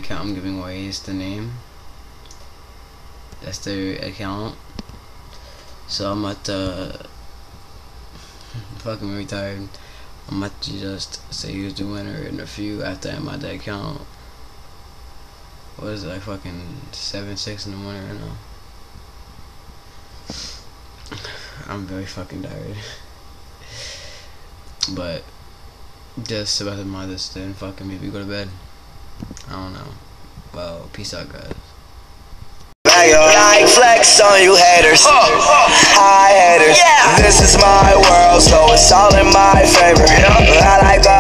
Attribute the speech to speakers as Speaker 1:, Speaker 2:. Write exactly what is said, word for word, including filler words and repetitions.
Speaker 1: account I'm giving away is the name. That's their account. So I'm at the fucking retarded. I'm about to just say who's the winner in a few after I'm at that account. What is it, like fucking seven six in the morning right now? I'm very fucking tired. But just about to mind this then fucking maybe go to bed. I don't know. Well, peace out, guys.
Speaker 2: Like flex on you haters, hi haters. This is my world, so it's all in my favor. I like